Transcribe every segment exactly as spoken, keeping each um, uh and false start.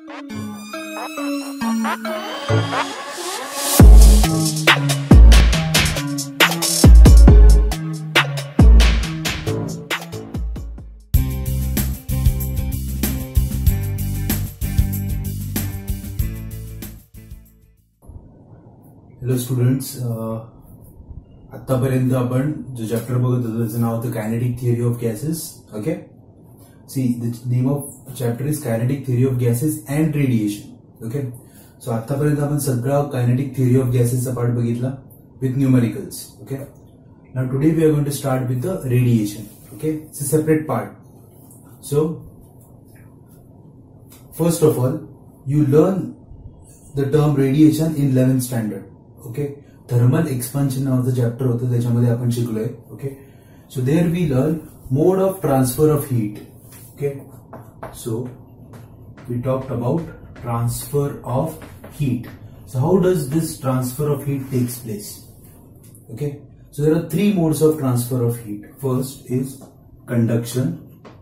Hello students, आतापर्यंत आपण जो चॅप्टर बघत होतो त्याचं नाव होतं kinetic theory of gases. Okay, see the name of chapter is kinetic theory of gases and radiation. Okay, so आतापर्यंत आपण सगळा कायनेटिक थिअरी ऑफ गॅसेसचा पार्ट बघितला with numericals. Okay, now today we are going to start with the radiation. Okay, it's a separate part. So first of all you learn the term radiation in eleventh standard. Okay, thermal expansion नावाचं chapter होतं त्याच्यामध्ये आपण शिकलोय. Okay, so there we learn mode of transfer of heat. Okay, so we talked about transfer of heat. So how does this transfer of heat takes place? Okay, so there are three modes of transfer of heat. First is conduction.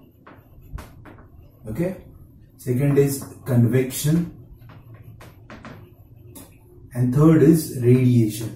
Okay, second is convection, and third is radiation.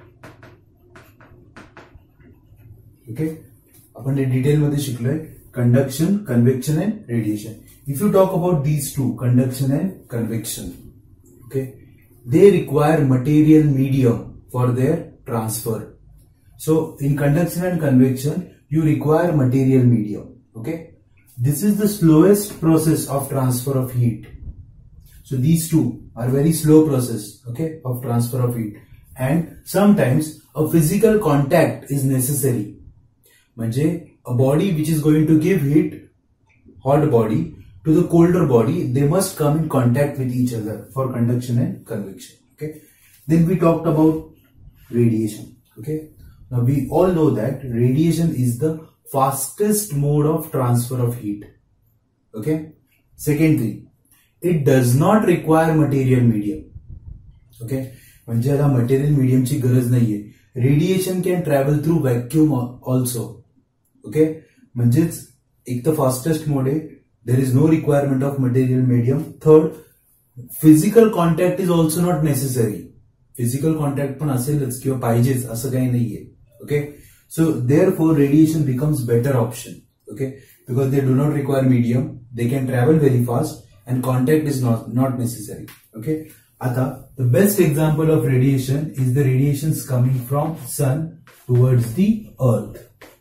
Okay, आपण हे detail मध्ये शिकलोय conduction, convection and radiation. If you talk about these two, conduction and convection, okay, they require material medium for their transfer. So in conduction and convection you require material medium. Okay, this is the slowest process of transfer of heat. So these two are very slow process, okay, of transfer of heat, and sometimes a physical contact is necessary. म्हणजे a body which is going to give heat, hot body, to the colder body, they must come in contact with each other for conduction and convection. Okay, then we talked about radiation. Okay, now we all know that radiation is the fastest mode of transfer of heat. Okay, second thing, it does not require material medium. Okay, म्हणजे आता material मीडियमची गरज नाहीये. Radiation can travel through vacuum also. Okay, म्हणजेच एक तर fastest mode आहे, there is no requirement of material medium. Third, physical contact is also not necessary. Physical contact पण असेलच किंवा पाहिजेच असं काही नाहीये. Okay, so therefore radiation becomes better option. Okay, because they do not require medium, they can travel very fast, and contact is not not necessary. Okay, आता the best example of radiation is the radiations coming from sun towards the earth.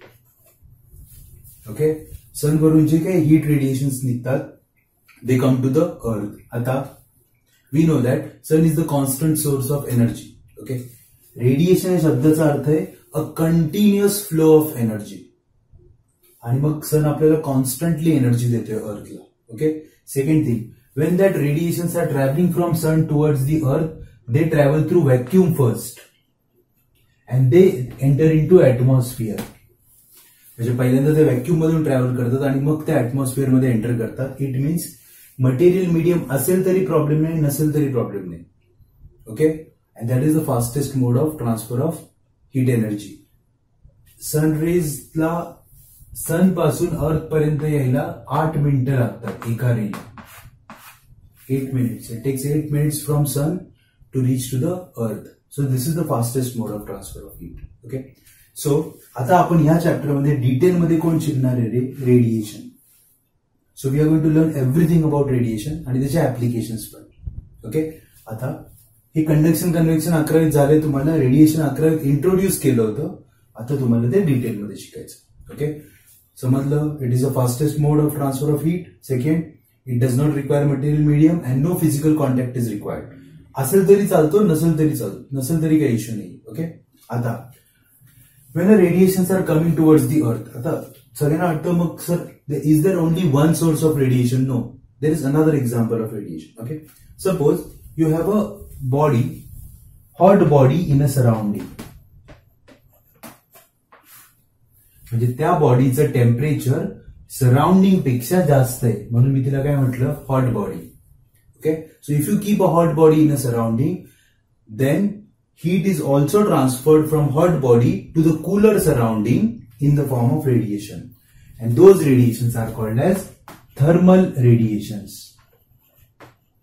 Okay, sun वरून जे काही heat radiations निघतात, they come to the earth. आता we know that sun is the constant source of energy. Okay, radiation या शब्दाचा अर्थ आहे a continuous flow of energy. आणि मग सन आपल्याला कॉन्स्टंटली एनर्जी देतोय अर्थला. Okay, second thing, when that radiations are travelling from sun towards the earth, they travel through vacuum first and they enter into atmosphere. म्हणजे पहिल्यांदा ते vacuum मधून travel करतात आणि मग ते ऍटमॉस्फिअर मध्ये एंटर करतात. इट मीन्स मटेरियल मीडियम असेल तरी प्रॉब्लेम नाही, नसेल तरी प्रॉब्लेम नाही. Okay, and that is the fastest mode of transfer of heat energy. सनरेजला सन पासून अर्थ पर्यंत यायला आठ मिनिटं लागतात एका रेला. Eight minutes it takes eight minutes from sun to reach to the earth. So this is the fastest mode of transfer of heat. Okay, so आता आपण ह्या चॅप्टरमध्ये डिटेलमध्ये कोण शिकणार आहे? Radiation. So we are going to learn everything about radiation आणि त्याचे ऍप्लिकेशन्स पण. ओके, आता हे कंडक्शन कन्व्हेक्शन अकरावीत झाले, तुम्हाला रेडिएशन अकरावीत इंट्रोड्यूस केलं होतं, आता तुम्हाला ते डिटेलमध्ये शिकायचं. ओके, समजलं? It is a fastest mode of transfer of heat. Second, it does not require material medium and no physical contact is required. असेल तरी चालतो, नसेल तरी चालतो, नसेल तरी काही इश्यू नाही. ओके, आता when a radiations are coming towards the earth, आता सगळ्यांना वाटतं मग sir is there only one source of radiation? No, there is another example of radiation. Okay, suppose you have a body, hot body in a surrounding. म्हणजे त्या बॉडीचं temperature surrounding पेक्षा जास्त आहे म्हणून मी तिला काय म्हटलं? Hot body. Okay, so if you keep a hot body in a surrounding, then heat is also transferred from hot body to the cooler surrounding in the form of radiation, and those radiations are called as thermal radiations.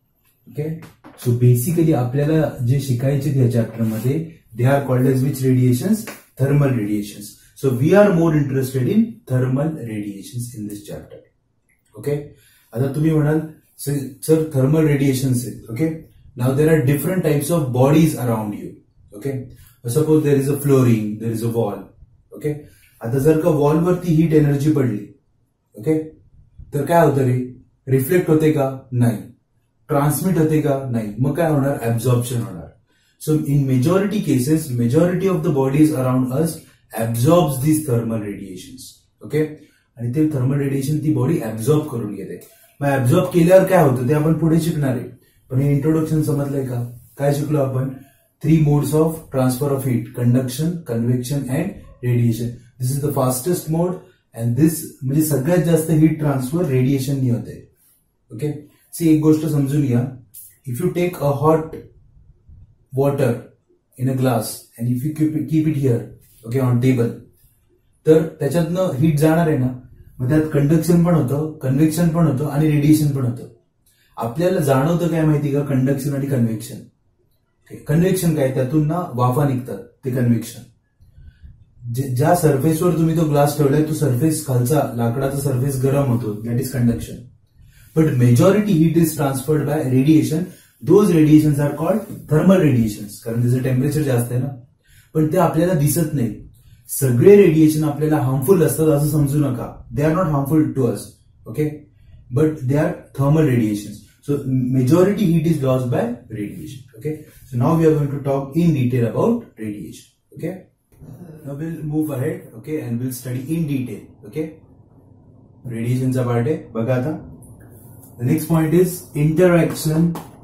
Okay, so basically आपल्याला जे शिकायचे या chapter मध्ये they are called as which radiations, thermal radiations. So we are more interested in thermal radiations in this chapter. Okay, आता तुम्ही म्हणाल sir thermal radiations आहेत. Okay, now there are different types of bodies around you. Okay, suppose there is a flooring, there is a wall. Okay, आता जर का वॉलवरती heat energy पडली, okay, तर काय होतं रे, रिफ्लेक्ट होते का? नाही. ट्रान्समिट होते का? नाही. मग काय होणार? ऍब्झॉर्प्शन होणार. So in majority cases majority of the bodies around us absorbs this thermal radiations. Okay, आणि ते थर्मल रेडिएशन ती बॉडी ऍब्झॉर्ब करून घेते. मग ऍब्झॉर्ब केल्यावर काय होतं ते आपण पुढे शिकणार आहे. पण हे इंट्रोडक्शन समजलंय का? काय शिकलो आपण? Three modes of transfer of heat, conduction, convection and radiation. This is the fastest mode and this म्हणजे सगळ्यात जास्त हीट ट्रान्सफर रेडिएशननी होते. ओके, सी एक गोष्ट समजून घ्या. If you take a hot water in a glass and if you keep it here, okay, on table, तर त्याच्यातनं हीट जाणार आहे ना, मग त्यात कंडक्शन पण होतं, कन्व्हेक्शन पण होतं आणि रेडिएशन पण होतं. आपल्याला जाणवतं काय माहिती का? कंडक्शन आणि कन्व्हेक्शन. कन्व्हेक्शन काय? त्यातून ना वाफा निघतात, ते कन्व्हेक्शन. ज्या सरफेसवर तुम्ही तो ग्लास ठेवलाय तो सरफेस खालचा लाकडाचा सरफेस गरम होतो, that is conduction. But majority heat is transferred by radiation. Those radiations are called thermal radiations, कारण त्याचं टेम्परेचर जास्त आहे ना. पण ते आपल्याला दिसत नाही. सगळे रेडिएशन आपल्याला हार्मफुल असतात असं समजू नका. They are not harmful to us. Okay, but they are thermal radiations. So majority heat is lost by radiation. Okay, so now we are going to talk in detail about radiation. Okay, now we'll move ahead. Okay, and we'll study in detail. Okay, radiation चा part है बघा आता. The next point is interaction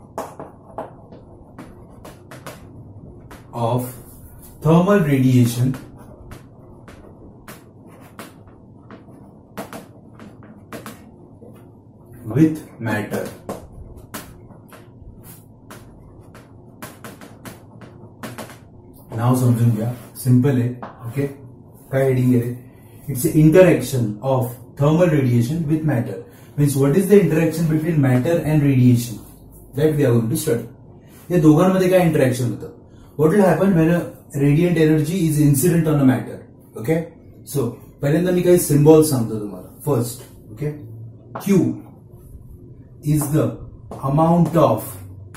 of thermal radiation with matter. नाव समजून घ्या, simple आहे. Okay, काय heading आहे? It's interaction of thermal radiation with matter. Means what is the interaction between matter and radiation that we are going to study. या दोघांमध्ये काय interaction होतं? What will happen when a radiant energy is incident on a matter. Okay, so पहिल्यांदा मी काही symbol सांगतो तुम्हाला. First, okay, Q is the amount of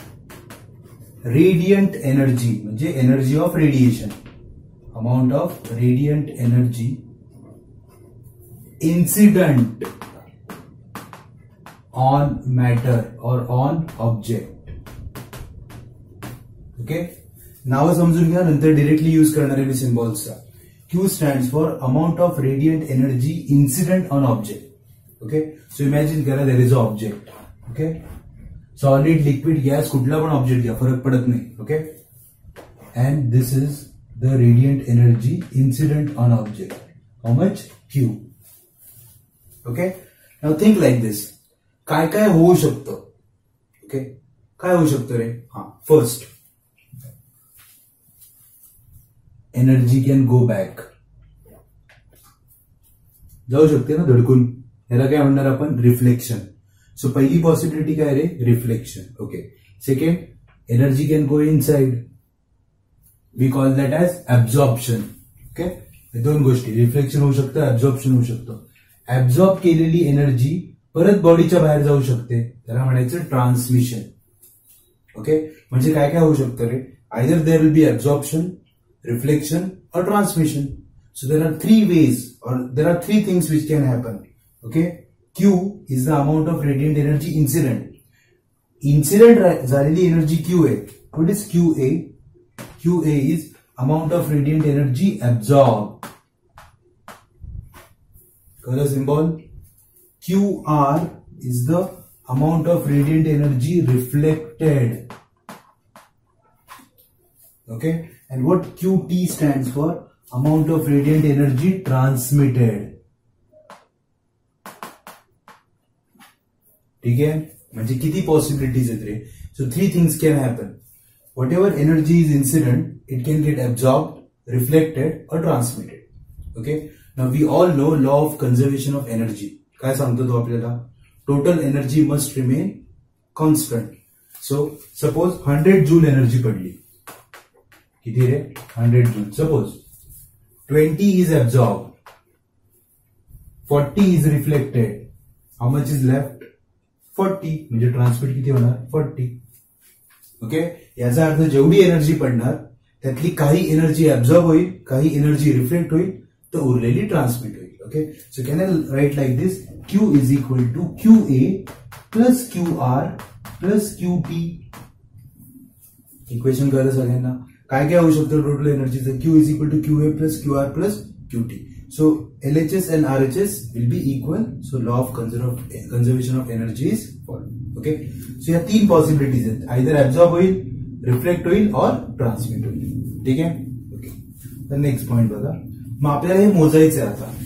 radiant energy, म्हणजे energy of radiation, amount of radiant energy incident on matter और on object. Okay, नाव समजून घ्या, नंतर डिरेक्टली यूज करणार आहे मी सिम्बॉल्सचा. Q stands for amount of radiant energy incident on object. Okay, so imagine करा there is a object. Okay, solid, liquid, gas, कुठला पण ऑब्जेक्ट घ्या, फरक पडत नाही. Okay, and this is the radiant energy incident on object. How much? Q. Okay, now think like this. काय काय होऊ शकतं? ओके, काय होऊ शकतं रे? हा, first, energy can go back. जाऊ शकते ना धडकून. याला काय म्हणणार आपण? रिफ्लेक्शन. सो पहिली पॉसिबिलिटी काय रे? Reflection. Okay, second, energy can go inside. We call that as absorption. Okay, दोन गोष्टी, रिफ्लेक्शन होऊ शकतं, ऍब्झॉर्प्शन होऊ शकतं. ऍब्झॉर्ब केलेली एनर्जी परत बॉडीच्या बाहेर जाऊ शकते, त्याला म्हणायचं ट्रान्समिशन. ओके, म्हणजे काय काय होऊ शकतं रे? Either there will be absorption, reflection और transmission. So there are three ways और there are three things which can happen. Okay, Q is the amount of radiant energy incident. Incident झालेली energy Q आहे. What is Q A? Q A is amount of radiant energy absorbed. Color symbol. Q R is the amount of radiant energy reflected. Okay, and what Q T stands for? Amount of radiant energy transmitted. ठीक आहे, म्हणजे किती possibilities आहेत रे? So three things can happen. Whatever energy is incident, it can get absorbed, reflected और transmitted. Okay, now we all know law of conservation of energy. काय सांगतो तो आपल्याला? Total energy must remain constant. So suppose hundred joule energy पडली, किती रे hundred joule. Suppose twenty is absorb, forty is reflected, how much is left forty, म्हणजे transmit किती होणार फोर्टी. ओके, याचा अर्थ जेवढी एनर्जी पडणार त्यातली काही एनर्जी ऍब्झॉर्ब होईल, काही एनर्जी रिफ्लेक्ट होईल, तर उरलेली ट्रान्समिट होईल. Okay, so can I write like this, Q is equal to Q A plus Q R plus Q T. Equation कळलं सगळ्यांना. काय काय होऊ शकतं टोटल एनर्जीचं, Q is equal to Q A plus Q R plus Q T. So L H S and R H S will be equal. So law of conservation of energy is followed. Okay. So या तीन possibilities आहेत, either absorb होईल, reflect होईल और transmit होईल. ठीक आहे. Okay, तर नेक्स्ट पॉइंट बघा. मग आपल्याला हे मोजायचं आहे आता.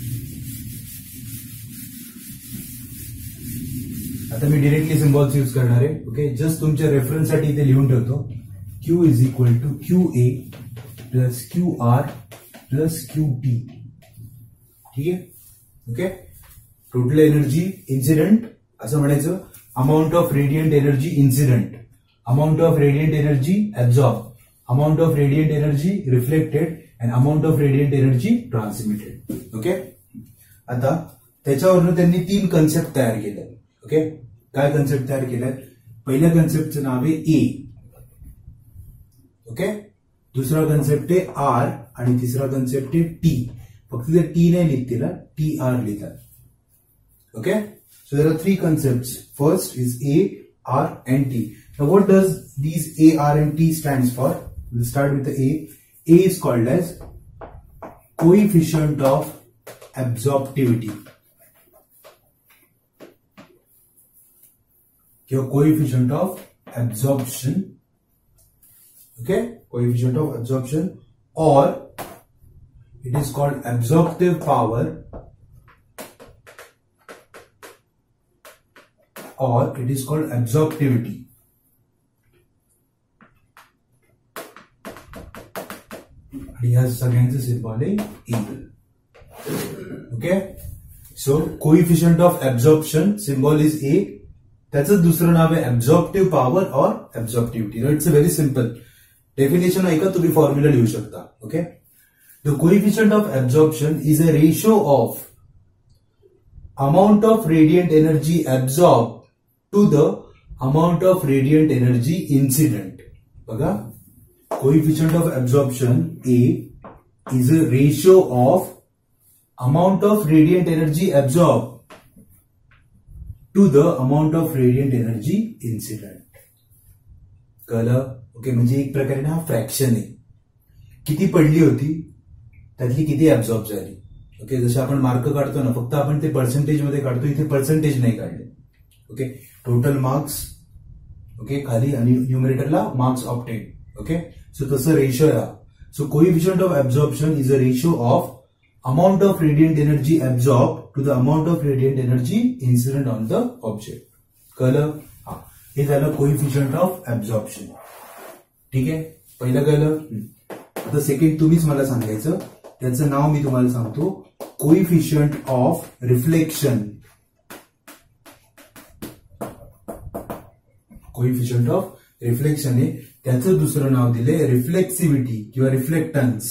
आता मी डिरेक्टली सिम्बॉल्स यूज करणार आहे. ओके, जस्ट तुमच्या रेफरन्ससाठी इथे लिहून ठेवतो. Q is equal to Q A plus Q R plus Q T. ठीक आहे. ओके, टोटल एनर्जी इन्सिडेंट असं म्हणायचं, amount of radiant energy incident, amount of radiant energy absorb, amount of radiant energy reflected and amount of radiant energy transmitted. Okay, आता त्याच्यावरून त्यांनी तीन concept तयार केले. ओके, काय कन्सेप्ट तयार केलाय? पहिल्या कन्सेप्टचं नाव आहे ए. ओके, दुसरा कन्सेप्ट आहे आर आणि तिसरा कन्सेप्ट आहे टी. फक्त ते टी नाही लिहित, तिला टी आर लिहितात. Okay, so there are three concept. First is A, R and T. Now what does these A, R and T stands for? We'll start with the A. A is called as coefficient of absorptivity. Your coefficient of absorption. Okay, coefficient of absorption, or it is called absorptive power, or it is called absorptivity. या सगळ्यांचं symbol आहे E. Okay, so coefficient of absorption symbol is A. त्याचं दुसरं नाव आहे absorptive power और absorptivity. It's a very simple definition. ऐका, तुम्ही फॉर्म्युला लिहू शकता. Okay, the coefficient of absorption is a ratio of amount of radiant energy absorb to the amount of radiant energy incident. बघा, coefficient of absorption A is a ratio of amount of radiant energy absorbed to the amount of radiant energy incident. कळलं? Okay, म्हणजे एक प्रकारे ना fraction आहे. किती पडली होती त्यातली किती ऍब्झॉर्ब झाली. ओके, जसे आपण मार्क काढतो ना, फक्त आपण ते पर्सेंटेज मध्ये काढतो, इथे पर्सेंटेज नाही काढले. Okay, total marks. ओके, खाली आणि न्यूमरेटरला मार्क्स ऑब्टेन. ओके, so तसं रेशो आहे. So coefficient of absorption is a ratio of amount of radiant energy absorb to the amount of radiant energy incident on the object. कळलं? हा, हे झालं coefficient of एब्झॉर्प्शन. ठीक आहे, पहिलं कळलं. आता सेकंड तुम्हीच मला सांगायचं, त्याचं नाव मी तुम्हाला सांगतो, coefficient of reflection. Coefficient of reflection आहे, त्याचं दुसरं नाव दिले रिफ्लेक्सिव्हिटी किंवा reflectance.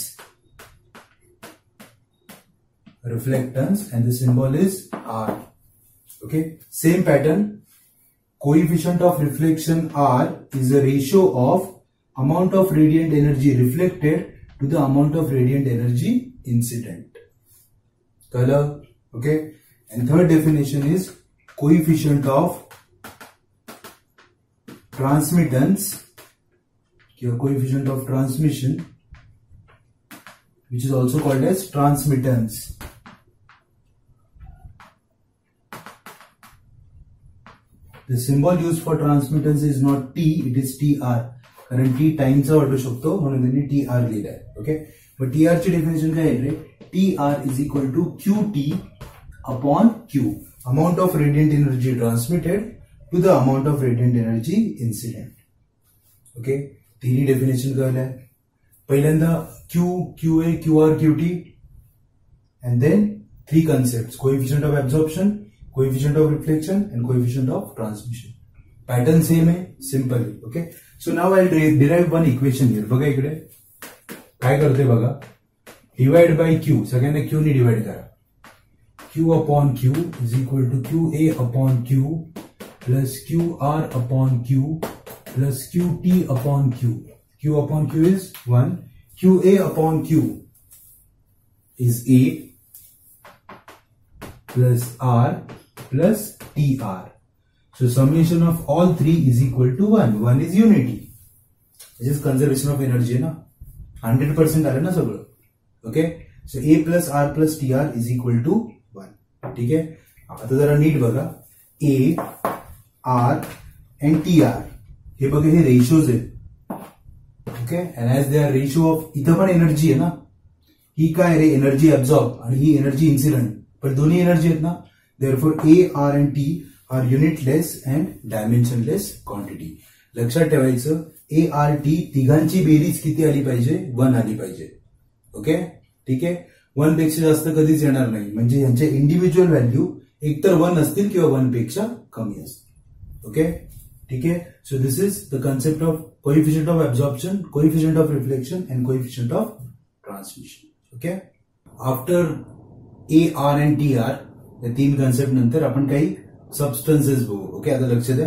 Reflectance and the symbol is R. Okay, same pattern. Coefficient of reflection R is a ratio of amount of radiant energy reflected to the amount of radiant energy incident. कळलं? Okay, and third definition is coefficient of transmittance, your coefficient of transmission, which is also called as transmittance. The symbol used for transmittance is not T, it is T R. कारण T time चा वाटू शकतो म्हणून त्यांनी T R लिहिलाय. ओके, पण T R ची डेफिनेशन काय आहे? T R is equal to Q T upon Q, amount of radiant energy transmitted to the amount of radiant energy incident. Okay, तिन्ही डेफिनेशन कळलंय. पहिल्यांदा Q, Q A, Q R, Q T, and then three concepts: coefficient of absorption, coefficient of reflection, and coefficient of transmission. Pattern same आहे, simple आहे. Okay, so now I derive one equation here. बघा इकडे काय करते बघा, divide by Q, सगळ्यांना Q ने divide करा. Q upon Q is equal to Q A upon Q plus Q R upon Q plus Q T upon Q. Q upon Q is one, Q A upon Q is A plus R plus T R. So summation of all three is equal to one. One is unity. This is conservation of energy ना, one hundred percent आलं ना सगळं. Okay, so A plus R plus T R is equal to one. ठीक है, आता जरा NEET बघा, A, R and T R हे बघा, हे रेशियोज आहेत. Okay, and as they are ratio of, इथं पण एनर्जी आहे ना, ही काय रे, एनर्जी ऍब्झॉर्ब आणि ही एनर्जी इन्सिडेंट, पण दोन्ही एनर्जी आहेत ना. Therefore A, R and T are unitless and dimensionless quantity. लक्षात ठेवायचं, ए, आर, टी तिघांची बेरीज किती आली पाहिजे, वन आली पाहिजे. ओके, ठीक आहे, वन पेक्षा जास्त कधीच येणार नाही. म्हणजे यांचे इंडिव्हिज्युअल व्हॅल्यू एकतर वन असतील किंवा वन पेक्षा कमी असतील. ओके, ठीक आहे. So this is the concept of coefficient of absorption, coefficient of reflection and coefficient of transmission. Okay, after A, R and T R या तीन कन्सेप्ट नंतर आपण काही सबस्टन्सेस बघू. ओके, आता लक्ष द्या,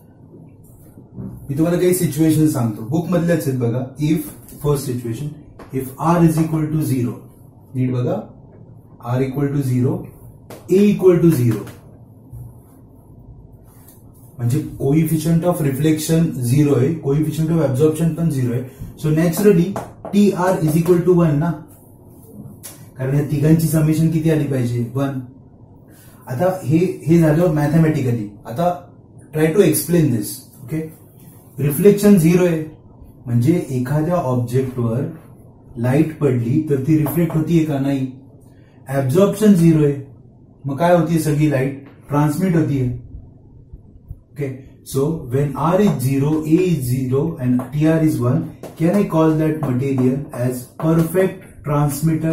मी तुम्हाला काही सिच्युएशन सांगतो, बुक मधल्याच आहेत बघा. If first situation, if R is equal to zero, नीट बघा, R equal to zero, A equal to zero, म्हणजे कोइफिशियंट ऑफ रिफ्लेक्शन झिरो आहे, कोइफिशियंट ऑफ ऍब्झॉर्प्शन पण झिरो आहे. So naturally T R is equal to one ना, कारण या तिघांची समेशन किती आली पाहिजे, वन. आता हे हे झालं मॅथमॅटिकली. आता try to explain this. Okay, reflection zero आहे, म्हणजे एखाद्या ऑब्जेक्टवर लाईट पडली तर ती रिफ्लेक्ट होतीये का, नाही. ऍब्झॉर्प्शन झिरो आहे, मग काय होतीये, सगळी लाईट ट्रान्समिट होतीये. Okay, so when R is zero, A is zero and T R is one, can I call that material as perfect transmitter.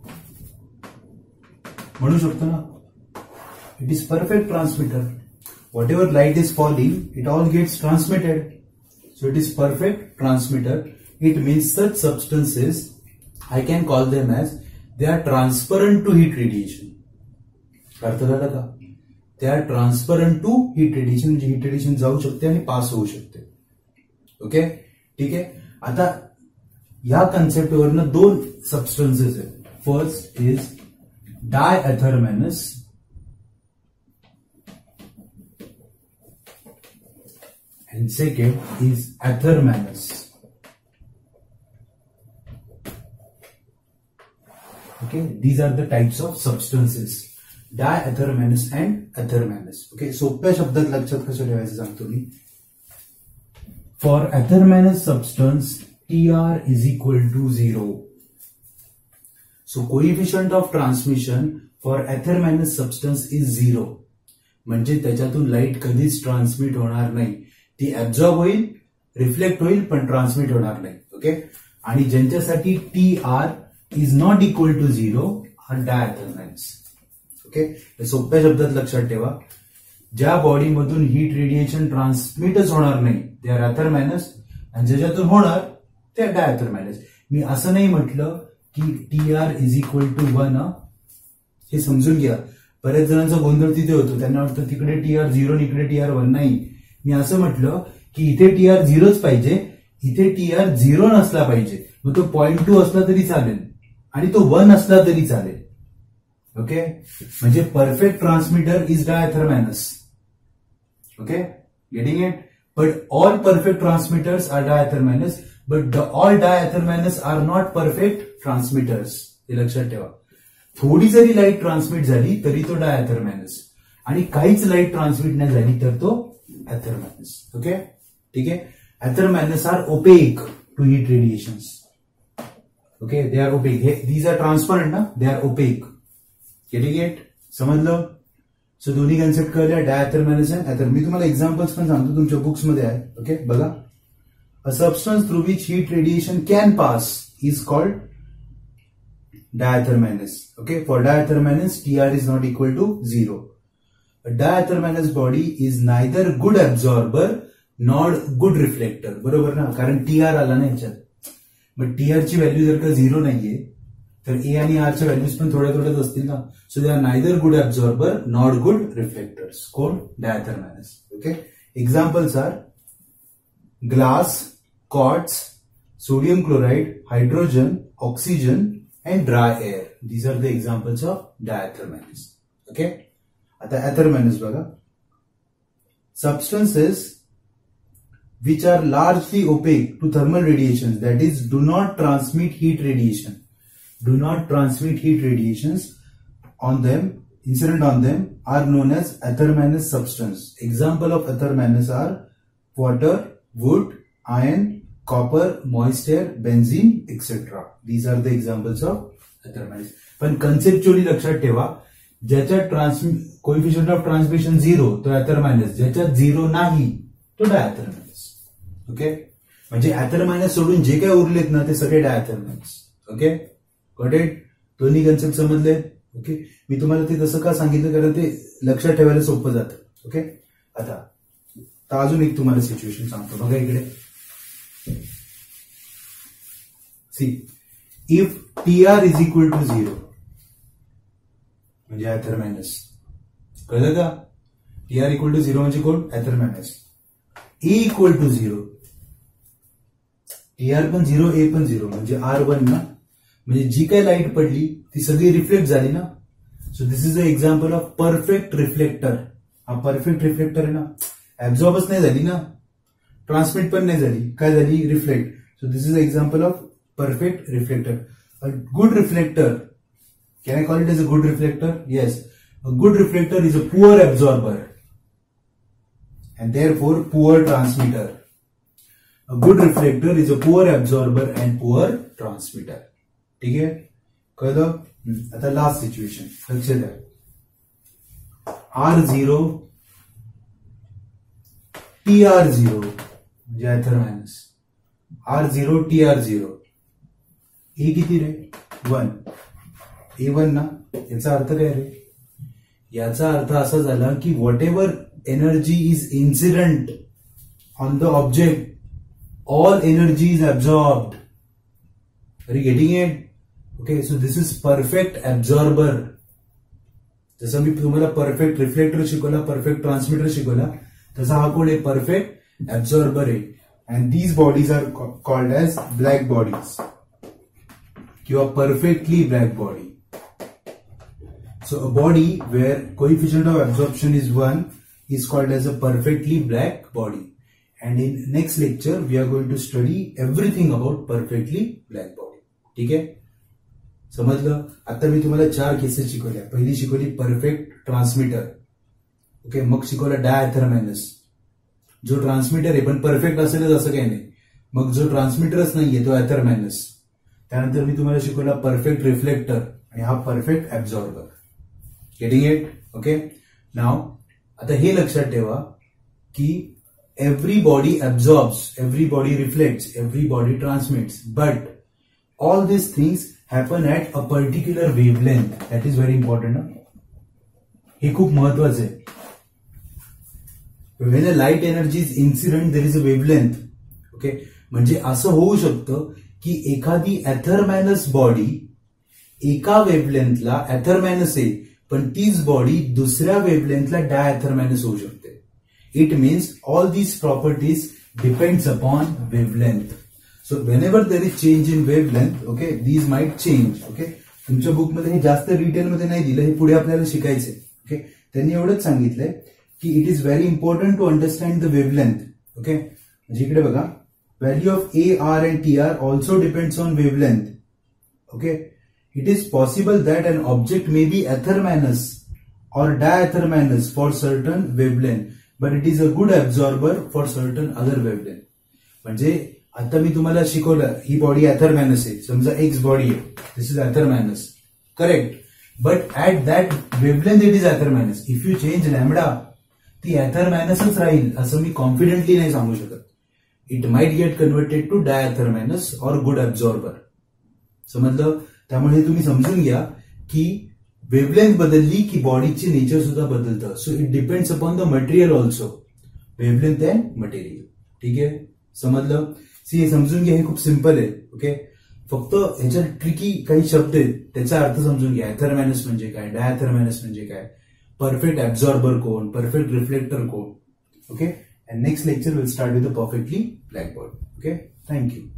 म्हणू शकतो ना, it is perfect transmitter. Whatever light is falling, it all gets transmitted. So it is perfect transmitter. It means such substances I can call them as they are transparent to heat radiation. अर्थ झाला का, they are transparent to heat radiation, म्हणजे heat radiation जाऊ शकते आणि पास होऊ शकते. Okay, ठीक आहे. आता या कन्सेप्टवरनं दोन सबस्टन्सेस आहेत. First is diathermanous and second is athermanous. Okay, these are the types of substances, diathermanous and athermanous. Okay, सोप्या शब्दात लक्षात कसं ठेवायचं सांगतो मी. For athermanous substance, T R is equal to zero. So coefficient of transmission for athermanous substance is zero. म्हणजे त्याच्यातून light कधीच transmit होणार नाही, ती ऍब्झॉर्ब होईल, रिफ्लेक्ट होईल, पण ट्रान्समिट होणार नाही. ओके, आणि ज्यांच्यासाठी T R is not equal to zero R diathermanous. Okay, सोप्या शब्दात लक्षात ठेवा, ज्या बॉडीमधून हीट रेडिएशन ट्रान्समिटच होणार नाही ते आर अथर्मॅनस, आणि ज्याच्यातून होणार ते डायथर्मॅनस. मी असं नाही म्हटलं की T R is equal to one, हे समजून घ्या. बऱ्याच जणांचा गोंधळ तिथे होतो, त्यांना वाटतं तिकडे टी आर झिरो आणि इकडे टी आर वन. नाही, मी असं म्हटलं की इथे टी आर झिरोच पाहिजे, इथे टी आर झिरो नसला पाहिजे. मग तो पॉईंट टू असला तरी चालेल आणि तो वन असला तरी चालेल. ओके, म्हणजे perfect transmitter is diathermanous. Okay, getting it. But all perfect transmitters are diathermanous, but all diathermanous are not perfect transmitters. हे लक्षात ठेवा. थोडी जरी लाईट ट्रान्समिट झाली तरी तो डायथर्मॅनस, आणि काहीच लाईट ट्रान्समिट नाही झाली तर तो अथर्मॅनस. ओके, ठीक आहे. Athermanous are opaque to heat radiations. Okay, they are opaque. These are transparent ना, they are opaque. Getting it, समजलं. सो दोन्ही कन्सेप्ट कळल्या, डायथर्मॅनस अँड अथर. मी तुम्हाला एक्झाम्पल्स पण सांगतो, तुमच्या बुक्स मध्ये आहे. ओके, बघा. A substance through which heat radiation can pass is called diathermanous. Okay, for diathermanous, T R is not equal to zero. Diathermanous body is neither good absorber not good reflector. बरोबर ना, कारण T R आला ना याच्यात. मग T R ची value जर का झिरो नाहीये तर ए आणि आरच्या व्हॅल्यूज पण थोड्या थोड्याच असतील ना. So they are neither good absorber not good reflectors. कोण? Diathermanous. Okay. Examples are glass, quartz, sodium chloride, hydrogen, oxygen, and dry air. These are the examples of diathermanous. Okay. आता athermanous बघा. Substances which are largely opaque to thermal radiations, that is, do not transmit heat radiation, do not transmit heat radiations on them, incident on them, are known as athermanous substance. Example of athermanous are water, wood, iron, copper, moist air, benzene, et cetera. These are the examples of athermanous. पण conceptually लक्षात ठेवा, ज्याच्यात ट्रान्समि coefficient of transmission zero तो athermanous, ज्याच्यात zero नाही तो डायथर्मॅनस. Okay. म्हणजे athermanous सोडून जे काही उरलेत ना ते सगळे डायथर्मॅनस. ओके. Got it? दोन्ही कन्सेप्ट समजले? ओके. मी तुम्हाला ते तसं का सांगितलं, कारण ते लक्षात ठेवायला सोपं जातं. ओके. आता अजून एक तुम्हाला सिच्युएशन सांगतो बघा इकडे. See, if T R is equal to zero, म्हणजे athermanous. कळलं का? T R equal to zero म्हणजे कोण? athermanous. A equal to zero. T R पण zero, A पण zero, म्हणजे R वन ना. म्हणजे जी काही लाईट पडली ती सगळी रिफ्लेक्ट झाली ना. So this is a example of perfect reflector. हा परफेक्ट रिफ्लेक्टर आहे ना. ऍब्झॉर्बच नाही झाली ना, ट्रान्समिट पण नाही झाली, काय झाली? Reflect. So this is example of perfect reflector. A good reflector, can I call it as a good reflector? Yes. A good reflector is a poor absorber and therefore poor transmitter. A good reflector is a poor absorber and poor transmitter. ठीक है? कळलं? आता last situation लक्ष द्या. R zero, T R zero म्हणजे athermanous. R zero, T R zero. A किती रे? One. ए one ना. याचा अर्थ काय रे? याचा अर्थ असा झाला की whatever energy is incident on the object, all energy is absorbed. Are you getting it? Okay. So this is perfect absorber. जसं मी तुम्हाला परफेक्ट रिफ्लेक्टर शिकवला, परफेक्ट ट्रान्समिटर शिकवला, तसा हा कोण आहे? परफेक्ट ऍब्झॉर्बर आहे. And these bodies are called as black bodies किंवा perfectly black body. So a body where coefficient of absorption is one is called as a perfectly black body. And in next lecture we are going to study everything about perfectly black body. ठीक है? समजलं? आता मी तुम्हाला चार cases शिकवल्या. पहिली शिकवली perfect transmitter. Okay. मग शिकवला डायथर्मॅनस, जो ट्रान्समिटर आहे पण परफेक्ट असेलच असं काही नाही. मग जो ट्रान्समिटरच नाहीये तो athermanous. त्यानंतर मी तुम्हाला शिकवला परफेक्ट रिफ्लेक्टर आणि हा perfect absorber. Getting it? Okay. नाव आता हे लक्षात ठेवा की every body absorbs, every body reflects, every body transmits, but all this things happen at a particular wavelength. That is very important. हे खूप महत्वाचं आहे. When a light energy is incident there is a wavelength. Okay. म्हणजे असं होऊ शकतं की एखादी athermanous बॉडी एका वेवलेंथला athermanous आहे, पण तीच बॉडी दुसऱ्या वेवलेंथला डायथर्मॅनस होऊ शकते. It means all these properties depends upon wavelength. So whenever there is change in wavelength, okay, these might change. Okay. तुमच्या बुकमध्ये हे जास्त डिटेलमध्ये नाही दिलं, हे पुढे आपल्याला शिकायचंय. ओके. त्यांनी एवढंच सांगितलंय की it is very important to understand the wavelength. Okay. म्हणजे इकडे बघा, value of A, R and T R also depends on wavelength. Okay. It is possible that an object may be athermanous or diathermanous for certain wavelength, but it is a good absorber for certain other wavelength. म्हणजे आता मी तुम्हाला शिकवलं ही body athermanous आहे, समजा X body आहे, this is athermanous, correct, but at that wavelength it is athermanous. If you change lambda, ती athermanous राहील असं मी कॉन्फिडेंटली नाही सांगू शकत. It might get converted to diathermanous or good absorber. समजलं? त्यामुळे तुम्ही समजून घ्या की वेवलेंथ बदलली की बॉडीची नेचर सुद्धा बदलतं. So it depends upon the material also. Wavelength and material. ठीक आहे, समजलं? सी हे समजून घ्या, हे खूप सिम्पल आहे. ओके, फक्त ह्याच्यात ट्रिकी काही शब्द आहेत, त्याचा अर्थ समजून घ्या. ऍथरमॅनस म्हणजे काय, डायथरमॅनस म्हणजे काय, परफेक्ट ऍब्झॉर्बर कोण, परफेक्ट रिफ्लेक्टर कोण. Okay, and next lecture will start with a perfectly blackboard. Okay, thank you.